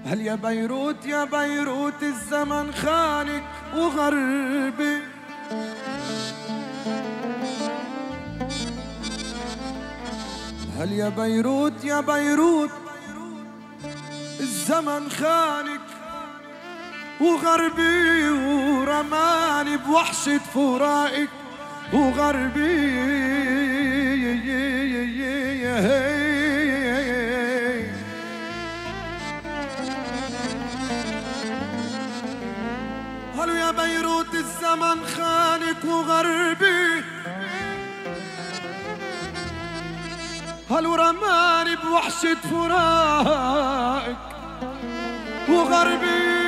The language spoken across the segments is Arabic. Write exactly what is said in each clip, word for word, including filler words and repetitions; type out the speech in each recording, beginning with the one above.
هل يا بيروت يا بيروت الزمن خانك وغربي، هل يا بيروت يا بيروت الزمن خانك وغربي ورماني بوحشة فراقك وغربي. هلو يا بيروت الزمن خانك وغربي، هلو رماني بوحشة فراقك وغربي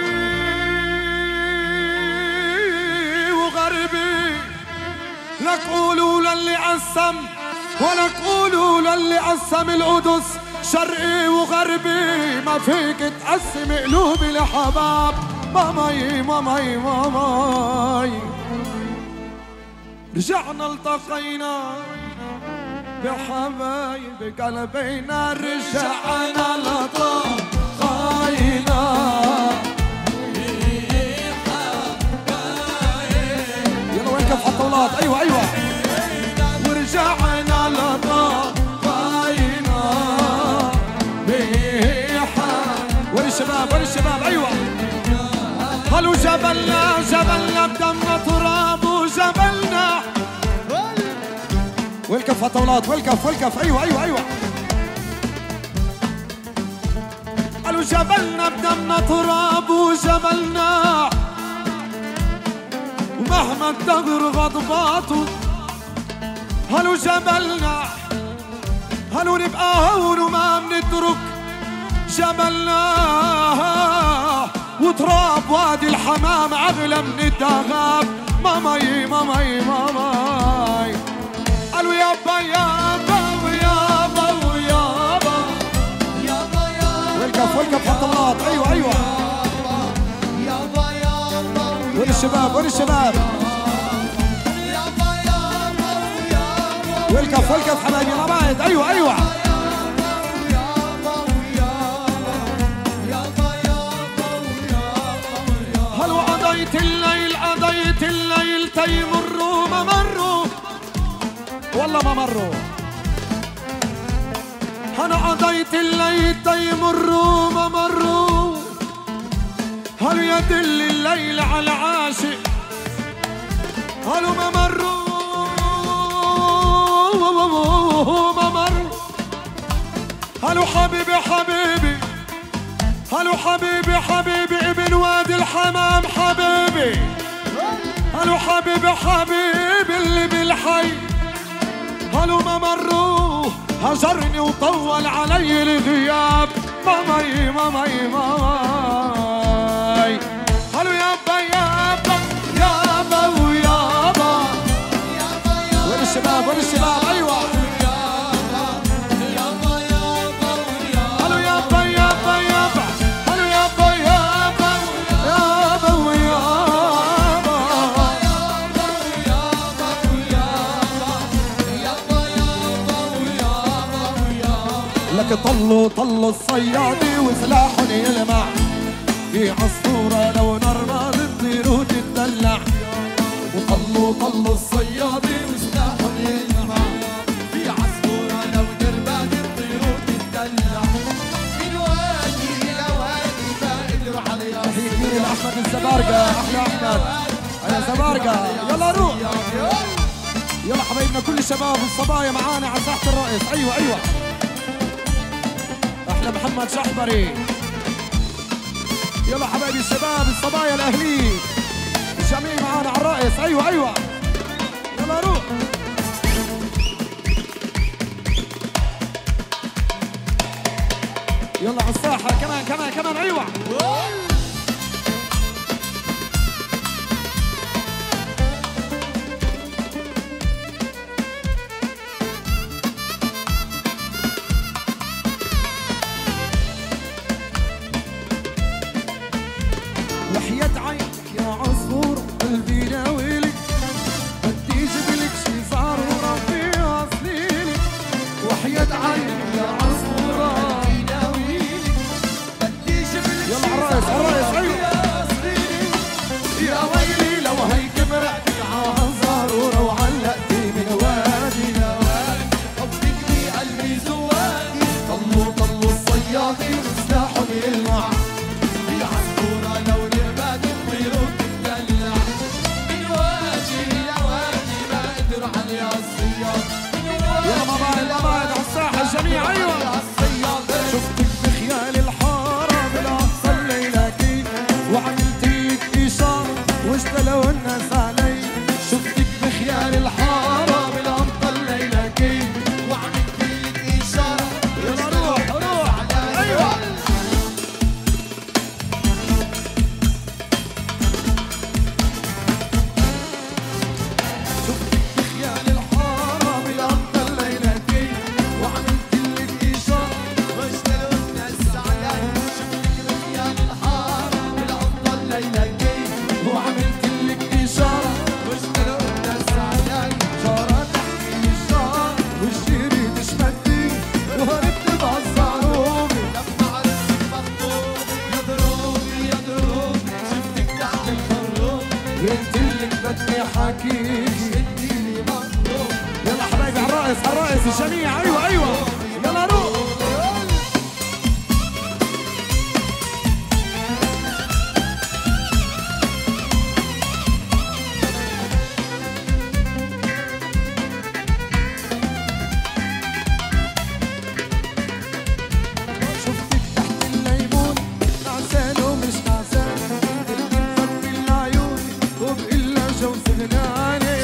وغربي. لك قولوا للي قسم ولا تقولوا للي قسم القدس شرقي وغربي، ما فيك تقسم قلوبي لحباب. ماماي ماماي ماماي رجعنا التقينا بحبايب قلبينا، رجعنا لتقينا يلا وين كف الطاولات. ايوه ايوه ورجعنا لتقينا بحبايب. وين الشباب وين الشباب؟ ايوه هلو جبلنا جبلنا بدمنا تراب وجبلنا. والكف هالطاولات والكف والكف. ايوه ايوه ايوه قالوا جبلنا بدمنا تراب وجبلنا، ومهما الدهر غضباته هلو جبلنا. هلو نبقى هون وما بنترك جبلنا، وتراب وادي الحمام اغلى من الدغاب. ماماي ماماي ماماي قالوا يابا يابا ويابا ويابا يابا يابا. والكف والكف هالطاولات. ايوه ايوه يابا يابا. وين الشباب وين الشباب؟ يابا يابا ويابا. والكف والكف حبايبي مع بعض. ايوه ايوه هلو قضيت الليل قضيت الليل تيمروا ما مروا والله ما مروا. انا قضيت الليل تيمروا ما مروا. هل يدل الليل على عاشق هلو ما مروا ما مروا. هلو حبيبي حبيبي هلو حبيبي حبيبي ابن وادي الحمام حبيبي. هلو حبيبي حبيبي اللي بالحي هلو ما مروا. هجرني وطول علي الغياب. ماماي ماماي ماماي هلو يابا يابا يابا ويابا. وين الشباب وين الشباب؟ ايوه طلوا طلوا الصيادي وسلاحهم يلمع، في عصفورة لو نرمى تطير وتتدلع. وطلوا طلوا الصيادي وسلاحهم يلمع، في عصفورة لو نرمى تطير وتتدلع. من وادي لوادي ما قدروا عليها. تحية كبيرة لأحمد الزبارقة. أحلى أحمد يا زبارقة. يلا روح يلا حبايبنا كل الشباب والصبايا معانا على ساحة الرقص. أيوة أيوة أحلى محمد شحبري. يلا حبايبي الشباب الصبايا الأهليين الجميع معانا على الرقص. أيوة أيوة يلا روح يلا على الساحة كمان كمان كمان. أيوة وحياة عينك يا عصفور قلبي ناويلك، بدي جبلك شي صار وربي واصليلك. وحياة عينك يا عصفور قلبي ناويلك، بدي جبلك الجميع. ايوه ايوه يلا روح. شفتك تحت الليمون نعسان ومش نعسان، اللي مفضي العيون وبإلا جوز غناني.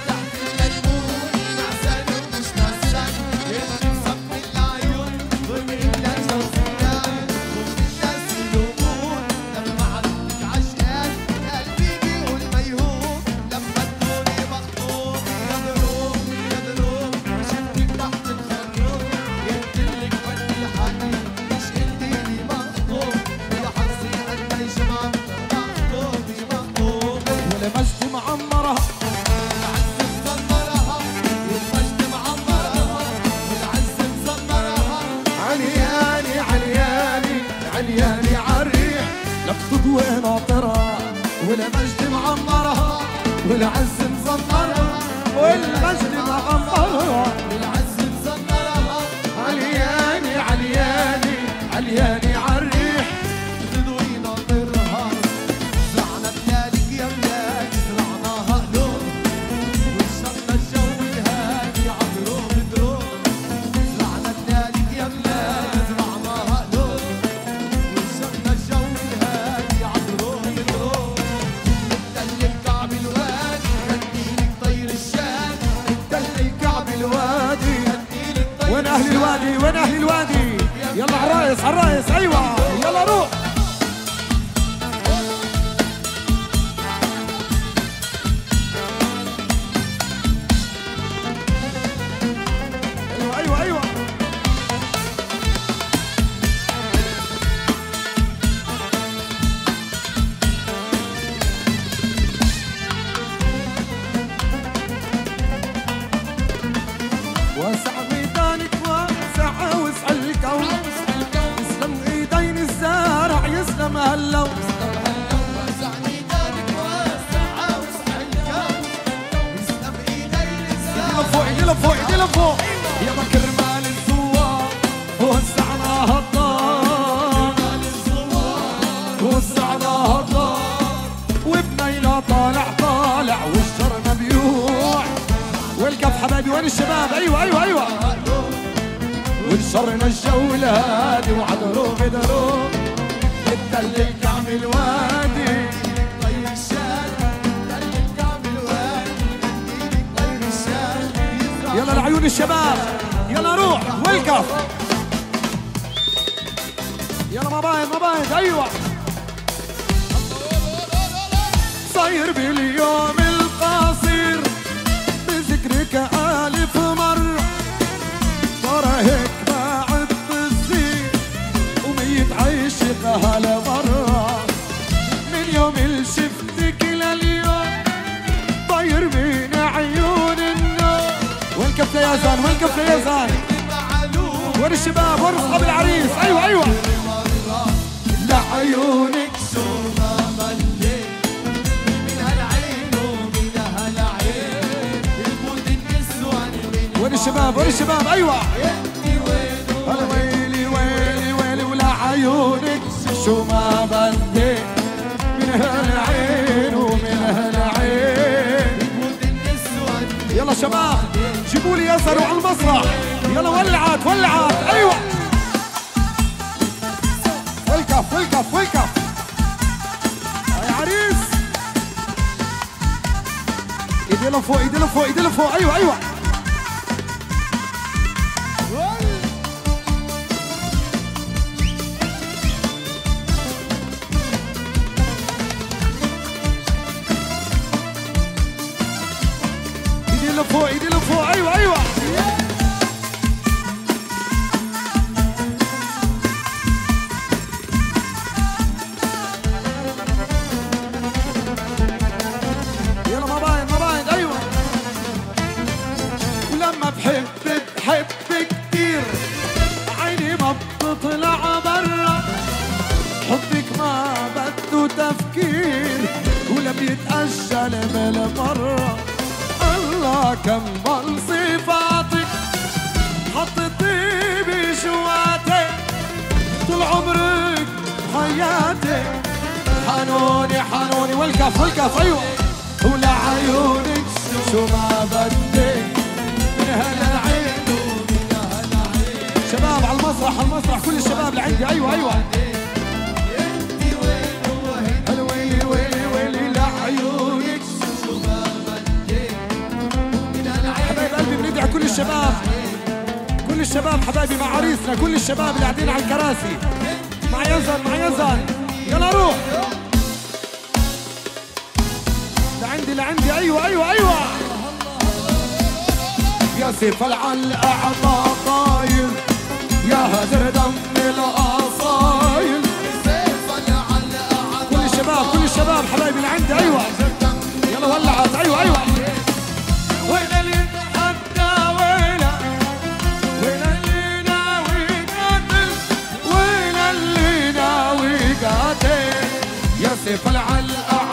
عالياني عالريح لفت وناطرها، والمجد معمرها والعز مزمرها، والمجد معمرها والعز مزمرها. عالياني عالياني عالياني عالريح تدوي ناطرها. زرعنا بلادك يا بلادي زرعناها قلوب، وشرنا الجو الهادي عالدروب دروب. زرعنا بلادك يا بلادي زرعناها قلوب، وين اهل الوادي وين اهل الوادي؟ يلا عالرايس عالرايس. ايوه يلا روح. ايوه ايوه ايوه واسع ميدانك واسع وسع الكون، يسلم ايدين الزارع يسلم هاللون. واسع ميدانك واسع وسع الكون، يسلم ايدين الزارع. ايدي لفوق ايدي لفوق ايدي لفوق. يلا كرمال الزوار وسعناها الدار، وسعناها الدار، وبنيلة طالع طالع والشر مبيوع. والكف حبايبي وين الشباب؟ ايوه ايوه ايوه. ونشرنا الجو الهادي وعدروب دروب، التل الكعب الوادي طير الشاد، التل الكعب الوادي طير الشاد. يلا لعيون الشباب يلا روح. والكف يلا ما باين ما باين. ايوه صاير باليوم القصير بذكرك ألف مرة، ترى هيك ما عد بتصير وميت عيشقها لمرة. من يوم اللي شفتك لليوم طاير بين عيون النوم. وين كف ليزان وين كف ليزان؟ وين الشباب وين اصحاب العريس؟ ايوه ايوه لعيونك شو ما مليت من هالعين ومن هالعين. وين الشباب وين الشباب؟ ايوه هلا ويلي ويلي ويلي ولا عيونك شو ما بدي من هالعين ومن هالعين. يلا شباب جيبوا لي ياسر على المسرح. يلا ولعت ولعت. ايوه والكف والكف والكف يا عريس. ايدي لفوق ايدي لفوق ايدي لفوق. ايوه ايوه ايدي لفوق ايدي لفوق. ايوه ايوه يلا ما باين ما باين. ايوه ولما بحب بحب كتير عيني ما بتطلع برا، حبك ما بده تفكير ولا بيتأجل بالمرة. الله كمل صفاتك طول عمرك حياتي حنوني حنوني والكف والكف ايوه ولا عيونك شو ما بدك من هالعين ومن هالعين. شباب على المسرح على المسرح كل الشباب اللي عندي ايوه ايوه ويلي ويلي ويلي لعيونك شو ما بدك من هالعين. حبايب قلبي بندعي كل الشباب كل الشباب حبايبي مع عريسنا كل الشباب اللي قاعدين على الكراسي مع يزن مع يزن يلا روح لعندي لعندي ايوه ايوه ايوه يا سيف العلاقة طاير يا هدر دم الأصايل. كل الشباب كل الشباب حبايبي اللي عندي ايوه يلا ولعت ايوه ايوه وين اللي حتى وين وين اللي ناوي قاتل وين اللي ناوي قاتل يا سيف العلاقة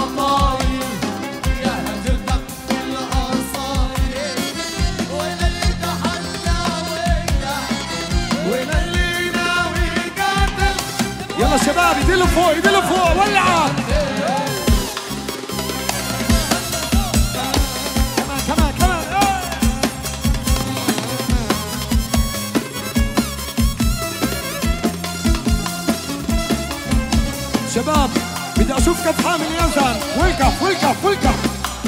يلا شباب يدلوا فوق يدلوا فوق ولعت كمان كمان كمان شباب بدي اشوف كف حامل يزن والكف والكف والكف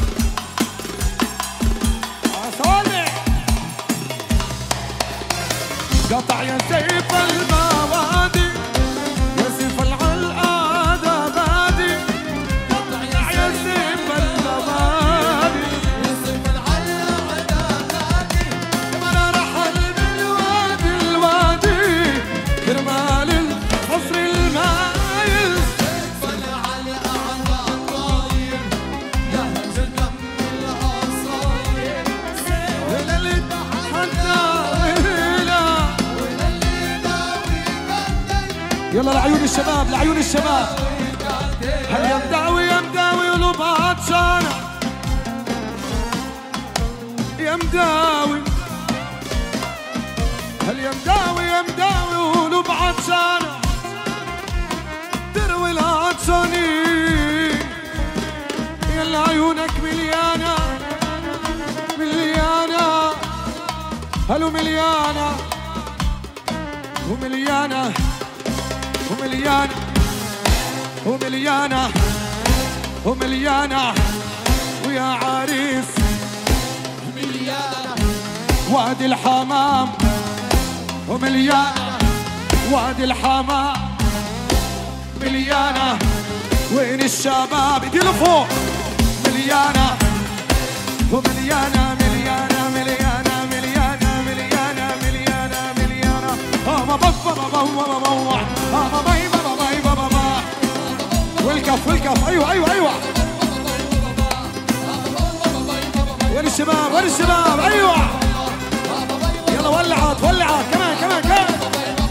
صالح قطع يا سيف الموادي يلا لعيون الشباب لعيون الشباب هل يا مداوي يا مداوي قلوب عطشانة يا مداوي هل يا مداوي يا مداوي قلوب عطشانة تروي العطشانين يلا عيونك مليانة مليانة هلو مليانة ومليانة ومليانة ومليانة ومليانة ويا عريس مليانة وادي الحمام ومليانة وادي الحمام مليانة وين الشباب يديلوا فوق مليانة ومليانة مليانة مليانة مليانة مليانة مليانة مليانة بابا بابا بابا بابا والكف والكف ايوه ايوه ايوه وين الشباب وين الشباب ايوه يلا ولعت ولعت كمان كمان كمان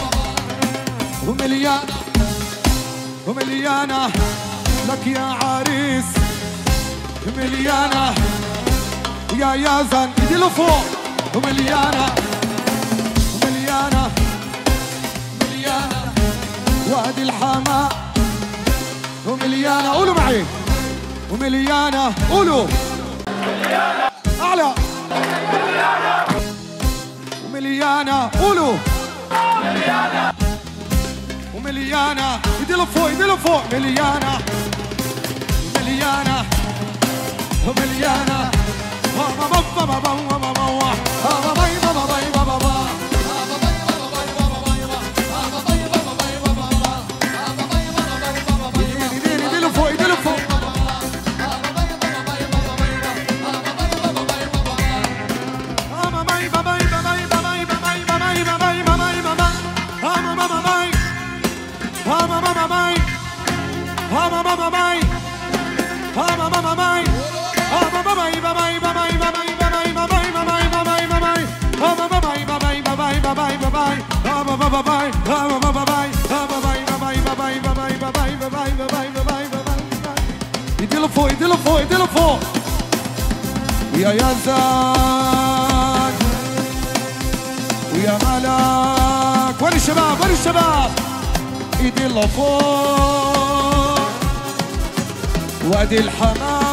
ومليانة ومليانة لك يا عريس مليانة ويا يازن يديلوا فوق ومليانة ومليانة مليانة وادي الحمام ومليانة قولوا معي ومليانة قولوا مليانة أعلى مليانة ومليانة قولوا مليانة ومليانة يديلوا فوق يديلوا فوق مليانة مليانة ومليانة بابا بابا بابا بابا بابا بابا بابا يديلوا فوق يديلوا فوق يديلوا فوق ويا يزن ويا ملاك وين الشباب وين الشباب؟ ايدي لفوق وادي الحمام